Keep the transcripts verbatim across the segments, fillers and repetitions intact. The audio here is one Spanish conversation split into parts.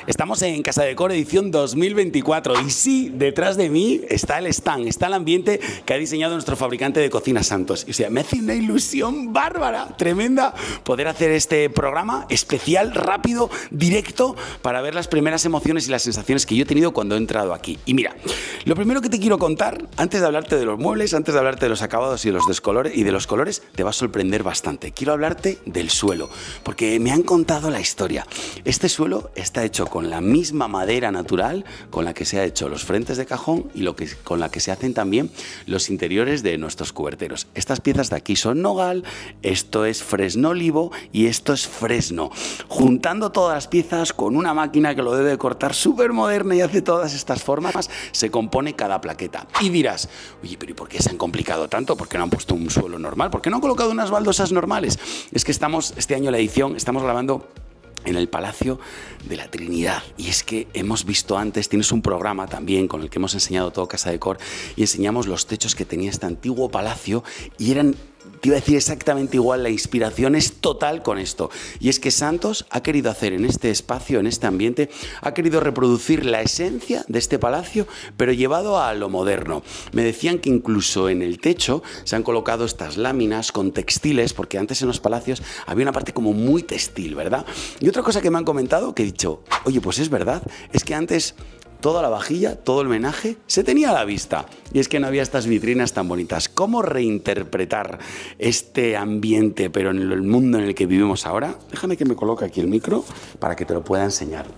Estamos en Casa Decor edición dos mil veinticuatro y sí, detrás de mí está el stand, está el ambiente que ha diseñado nuestro fabricante de cocina Santos. Y, o sea, me hace una ilusión bárbara, tremenda, poder hacer este programa especial, rápido, directo, para ver las primeras emociones y las sensaciones que yo he tenido cuando he entrado aquí. Y mira, lo primero que te quiero contar, antes de hablarte de los muebles, antes de hablarte de los acabados y de los descolores y de los colores, te va a sorprender bastante. Quiero hablarte del suelo, porque me han contado la historia. Este suelo está hecho con con la misma madera natural con la que se ha hecho los frentes de cajón y lo que, con la que se hacen también los interiores de nuestros cuberteros. Estas piezas de aquí son nogal, esto es fresno olivo y esto es fresno. Juntando todas las piezas con una máquina que lo debe cortar súper moderna y hace todas estas formas, se compone cada plaqueta. Y dirás, oye, pero ¿y por qué se han complicado tanto? ¿Por qué no han puesto un suelo normal? ¿Por qué no han colocado unas baldosas normales? Es que estamos, este año la edición, estamos grabando en el Palacio de la Trinidad. Y es que hemos visto antes, tienes un programa también con el que hemos enseñado todo Casa Decor y enseñamos los techos que tenía este antiguo palacio y eran, te iba a decir exactamente igual, la inspiración es total con esto. Y es que Santos ha querido hacer en este espacio, en este ambiente, ha querido reproducir la esencia de este palacio, pero llevado a lo moderno. Me decían que incluso en el techo se han colocado estas láminas con textiles, porque antes en los palacios había una parte como muy textil, ¿verdad? Y otra cosa que me han comentado, que he dicho, oye, pues es verdad, es que antes toda la vajilla, todo el menaje, se tenía a la vista. Y es que no había estas vitrinas tan bonitas. ¿Cómo reinterpretar este ambiente, pero en el mundo en el que vivimos ahora? Déjame que me coloque aquí el micro para que te lo pueda enseñar.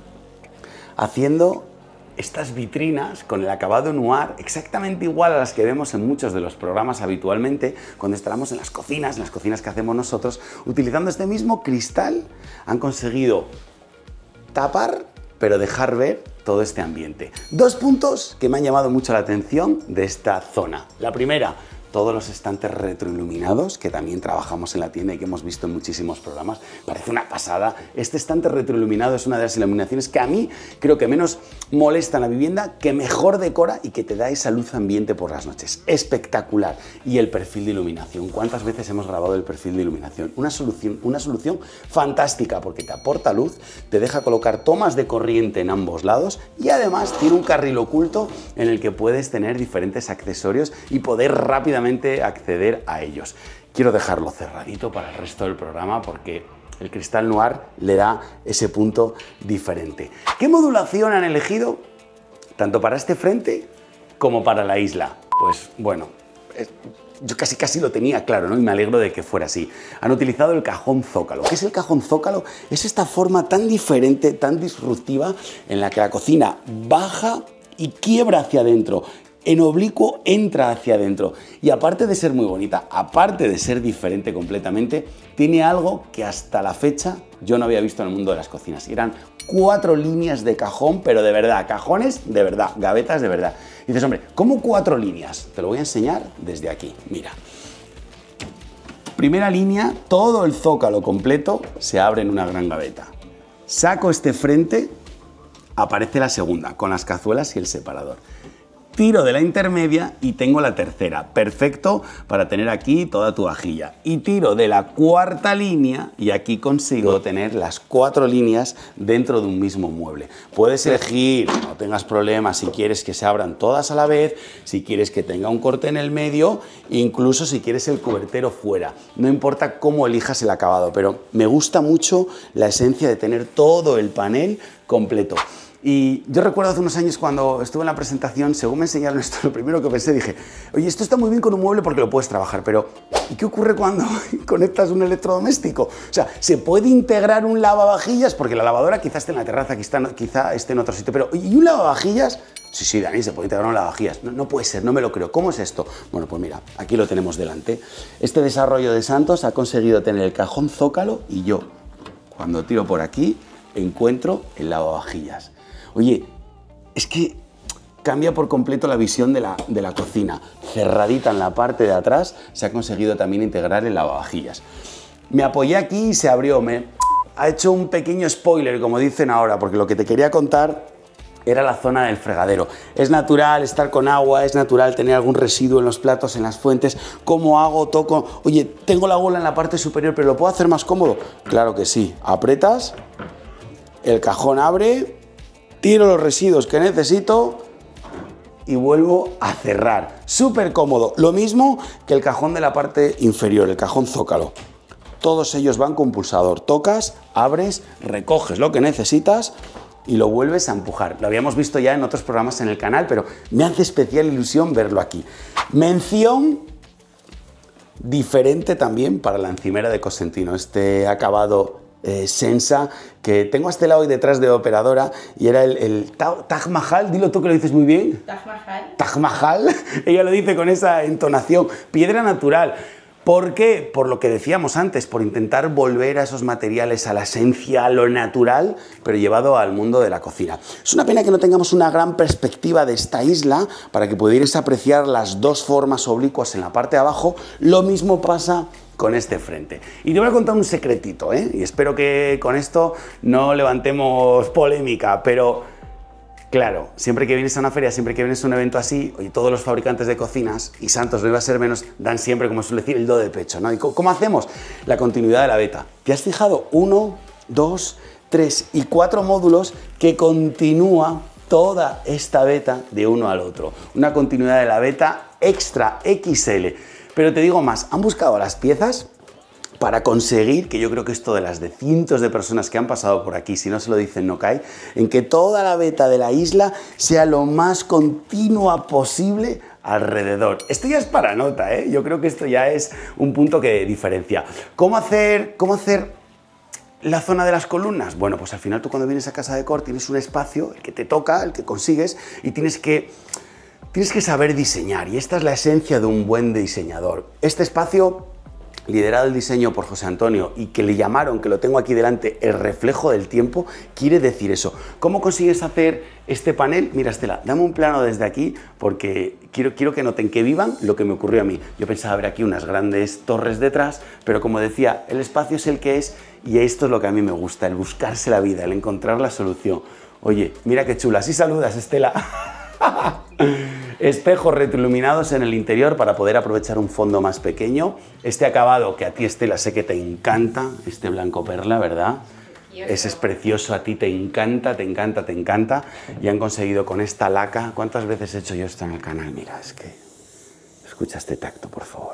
Haciendo estas vitrinas con el acabado noir exactamente igual a las que vemos en muchos de los programas habitualmente cuando instalamos en las cocinas, en las cocinas que hacemos nosotros, utilizando este mismo cristal, han conseguido tapar, pero dejar ver todo este ambiente. Dos puntos que me han llamado mucho la atención de esta zona. La primera, todos los estantes retroiluminados, que también trabajamos en la tienda y que hemos visto en muchísimos programas. Parece una pasada. Este estante retroiluminado es una de las iluminaciones que a mí creo que menos molesta en la vivienda, que mejor decora y que te da esa luz ambiente por las noches. Espectacular. Y el perfil de iluminación. ¿Cuántas veces hemos grabado el perfil de iluminación? Una solución, una solución fantástica porque te aporta luz, te deja colocar tomas de corriente en ambos lados y además tiene un carril oculto en el que puedes tener diferentes accesorios y poder rápidamente acceder a ellos. Quiero dejarlo cerradito para el resto del programa porque el cristal noir le da ese punto diferente. ¿Qué modulación han elegido tanto para este frente como para la isla? Pues bueno, yo casi casi lo tenía claro, ¿no? Y me alegro de que fuera así. Han utilizado el cajón zócalo. ¿Qué es el cajón zócalo? Es esta forma tan diferente, tan disruptiva en la que la cocina baja y quiebra hacia adentro. En oblicuo entra hacia adentro y aparte de ser muy bonita, aparte de ser diferente completamente, tiene algo que hasta la fecha yo no había visto en el mundo de las cocinas. Y eran cuatro líneas de cajón, pero de verdad, cajones de verdad, gavetas de verdad. Y dices, hombre, ¿cómo cuatro líneas? Te lo voy a enseñar desde aquí, mira. Primera línea, todo el zócalo completo se abre en una gran gaveta. Saco este frente, aparece la segunda, con las cazuelas y el separador. Tiro de la intermedia y tengo la tercera, perfecto para tener aquí toda tu vajilla. Y tiro de la cuarta línea y aquí consigo tener las cuatro líneas dentro de un mismo mueble. Puedes elegir, no tengas problemas, si quieres que se abran todas a la vez, si quieres que tenga un corte en el medio, incluso si quieres el cubertero fuera. No importa cómo elijas el acabado, pero me gusta mucho la esencia de tener todo el panel completo. Y yo recuerdo hace unos años cuando estuve en la presentación, según me enseñaron esto, lo primero que pensé, dije, oye, esto está muy bien con un mueble porque lo puedes trabajar, pero ¿y qué ocurre cuando conectas un electrodoméstico? O sea, ¿se puede integrar un lavavajillas? Porque la lavadora quizás esté en la terraza, quizá, quizá esté en otro sitio, pero ¿y un lavavajillas? Sí, sí, Dani, se puede integrar un lavavajillas. No, no puede ser, no me lo creo. ¿Cómo es esto? Bueno, pues mira, aquí lo tenemos delante. Este desarrollo de Santos ha conseguido tener el cajón zócalo y yo, cuando tiro por aquí, encuentro el lavavajillas. Oye, es que cambia por completo la visión de la, de la cocina. Cerradita en la parte de atrás se ha conseguido también integrar el lavavajillas. Me apoyé aquí y se abrió. Me ha hecho un pequeño spoiler, como dicen ahora, porque lo que te quería contar era la zona del fregadero. Es natural estar con agua, es natural tener algún residuo en los platos, en las fuentes. ¿Cómo hago? Toco. Oye, tengo la bola en la parte superior, pero ¿lo puedo hacer más cómodo? Claro que sí. Apretas, el cajón abre tiro los residuos que necesito y vuelvo a cerrar. Súper cómodo. Lo mismo que el cajón de la parte inferior, el cajón zócalo. Todos ellos van con pulsador. Tocas, abres, recoges lo que necesitas y lo vuelves a empujar. Lo habíamos visto ya en otros programas en el canal, pero me hace especial ilusión verlo aquí. Mención diferente también para la encimera de Cosentino. Este acabado eh, Sensa que tengo a este lado y detrás de operadora y era el, el Taj Mahal. Dilo tú que lo dices muy bien. Taj Mahal. Taj Mahal. Ella lo dice con esa entonación. Piedra natural. ¿Por qué? Por lo que decíamos antes, por intentar volver a esos materiales, a la esencia, a lo natural, pero llevado al mundo de la cocina. Es una pena que no tengamos una gran perspectiva de esta isla para que pudierais apreciar las dos formas oblicuas en la parte de abajo. Lo mismo pasa con este frente. Y te voy a contar un secretito, ¿eh? Y espero que con esto no levantemos polémica, pero claro, siempre que vienes a una feria, siempre que vienes a un evento así, oye, todos los fabricantes de cocinas, y Santos no iba a ser menos, dan siempre, como suele decir, el do de pecho, ¿no? ¿Y cómo hacemos? La continuidad de la beta. ¿Te has fijado? Uno, dos, tres y cuatro módulos que continúa toda esta beta de uno al otro. Una continuidad de la beta extra equis ele. Pero te digo más, han buscado las piezas para conseguir, que yo creo que esto de las de cientos de personas que han pasado por aquí, si no se lo dicen no cae, en que toda la beta de la isla sea lo más continua posible alrededor. Esto ya es para nota, ¿eh? Yo creo que esto ya es un punto que diferencia. ¿Cómo hacer, cómo hacer la zona de las columnas? Bueno, pues al final tú cuando vienes a Casa Decor tienes un espacio, el que te toca, el que consigues, y tienes que, tienes que saber diseñar, y esta es la esencia de un buen diseñador. Este espacio, liderado el diseño por José Antonio y que le llamaron, que lo tengo aquí delante, el reflejo del tiempo, quiere decir eso. ¿Cómo consigues hacer este panel? Mira, Estela, dame un plano desde aquí porque quiero, quiero que noten, que vivan lo que me ocurrió a mí. Yo pensaba ver aquí unas grandes torres detrás, pero como decía, el espacio es el que es y esto es lo que a mí me gusta, el buscarse la vida, el encontrar la solución. Oye, mira qué chula, así saludas, Estela. Espejos retroiluminados en el interior para poder aprovechar un fondo más pequeño. Este acabado que a ti, Estela, sé que te encanta, este blanco perla, ¿verdad? Ese es precioso, a ti te encanta, te encanta, te encanta. Y han conseguido con esta laca. ¿Cuántas veces he hecho yo esto en el canal? Mira, es que... escucha este tacto, por favor.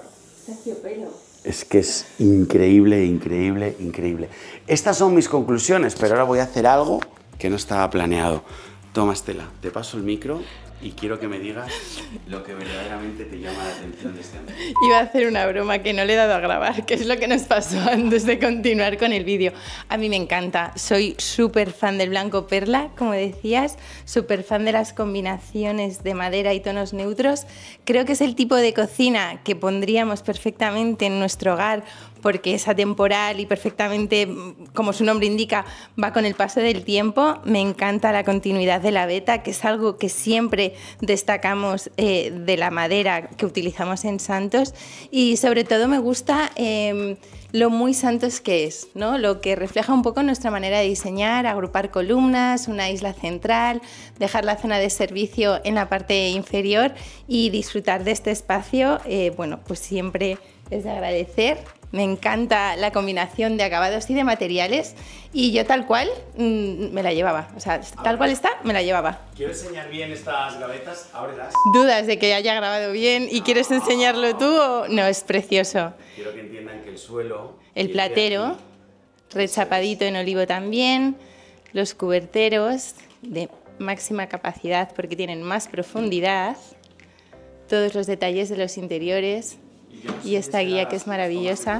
Es que es increíble, increíble, increíble. Estas son mis conclusiones, pero ahora voy a hacer algo que no estaba planeado. Toma, Estela, te paso el micro y quiero que me digas lo que verdaderamente te llama la atención de este ambiente. Iba a hacer una broma que no le he dado a grabar, que es lo que nos pasó antes de continuar con el vídeo. A mí me encanta, soy súper fan del blanco perla, como decías, súper fan de las combinaciones de madera y tonos neutros. Creo que es el tipo de cocina que pondríamos perfectamente en nuestro hogar porque es atemporal y perfectamente, como su nombre indica, va con el paso del tiempo. Me encanta la continuidad de la beta, que es algo que siempre destacamos eh, de la madera que utilizamos en Santos, y sobre todo me gusta eh, lo muy Santos que es, ¿no? Lo que refleja un poco nuestra manera de diseñar, agrupar columnas, una isla central, dejar la zona de servicio en la parte inferior y disfrutar de este espacio, eh, bueno, pues siempre es de agradecer. Me encanta la combinación de acabados y de materiales y yo tal cual mmm, me la llevaba, o sea, tal cual está, me la llevaba. Quiero enseñar bien estas gavetas, ábrelas. ¿Dudas de que haya grabado bien y quieres enseñarlo tú o no? Es precioso. Quiero que entiendan que el suelo... El platero, rechapadito en olivo también, los cuberteros de máxima capacidad porque tienen más profundidad, todos los detalles de los interiores. Y esta guía que es maravillosa.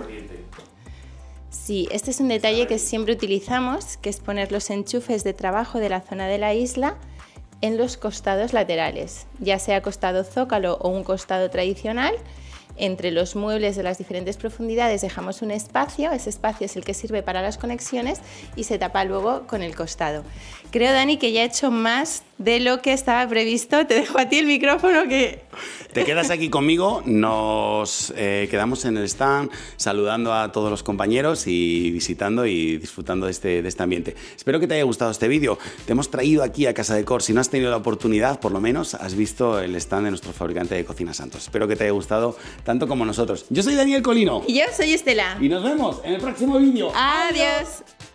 Sí, este es un detalle que siempre utilizamos, que es poner los enchufes de trabajo de la zona de la isla en los costados laterales, ya sea costado zócalo o un costado tradicional. Entre los muebles de las diferentes profundidades dejamos un espacio, ese espacio es el que sirve para las conexiones y se tapa luego con el costado. Creo, Dani, que ya he hecho más de lo que estaba previsto. Te dejo a ti el micrófono que... Te quedas aquí conmigo, nos eh, quedamos en el stand saludando a todos los compañeros y visitando y disfrutando de este, de este ambiente. Espero que te haya gustado este vídeo. Te hemos traído aquí a Casa Decor. Si no has tenido la oportunidad, por lo menos has visto el stand de nuestro fabricante de Cocina Santos. Espero que te haya gustado tanto como nosotros. Yo soy Daniel Colino. Y yo soy Estela. Y nos vemos en el próximo vídeo. Adiós. Adiós.